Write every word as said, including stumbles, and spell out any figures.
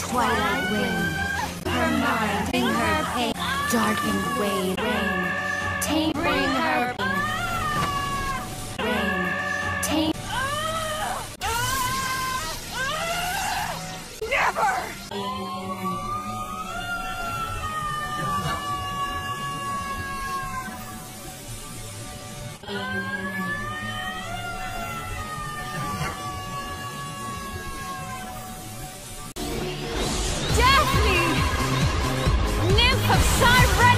twilight wind. Her mind, bring her pain. Darkened way, rain. Tame, bring her pain. Rain. Tame. Never! Daphne! Nymph of Cyrene!